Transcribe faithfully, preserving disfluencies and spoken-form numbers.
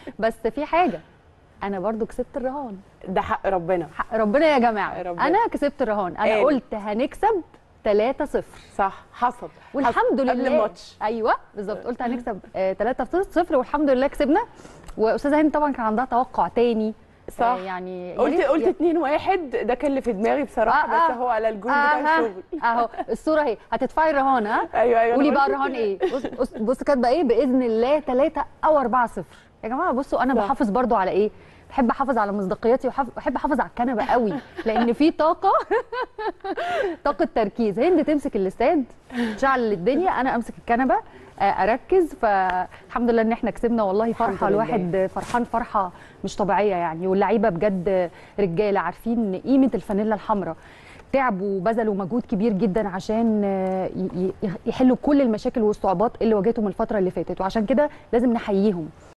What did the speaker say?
بس في حاجه، انا برضو كسبت الرهان. ده حق ربنا، حق ربنا يا جماعه، ربنا. انا كسبت الرهان. انا قال. قلت هنكسب ثلاثة صفر. صح، حصل والحمد لله قبل الماتش. ايوه بالظبط، قلت هنكسب ثلاثة صفر والحمد لله كسبنا. واستاذه هند طبعا كان عندها توقع تاني. صح، آه يعني قلت قلت اتنين واحد، ده كان اللي في دماغي بصراحه. آه بس هو على الجول بتاع الشغل اهو الصوره اهي. هتدفعي الرهان؟ ها ايوه ايوه. قولي بقى الرهان ايه. بص بص كاتبه ايه؟ باذن الله ثلاثة او أربعة صفر. يا جماعه بصوا، انا بحافظ برضو على ايه؟ بحب احافظ على مصداقيتي، وبحب احافظ على الكنبه قوي، لان في طاقه طاقه تركيز. هند تمسك الاستاد تشعل الدنيا، انا امسك الكنبه اركز. فالحمد لله ان احنا كسبنا، والله فرحه، الواحد فرحان فرحه مش طبيعيه يعني. واللعيبه بجد رجاله عارفين قيمه الفانيلا الحمراء، تعبوا وبذلوا مجهود كبير جدا عشان يحلوا كل المشاكل والصعوبات اللي واجهتهم الفتره اللي فاتت، وعشان كده لازم نحييهم.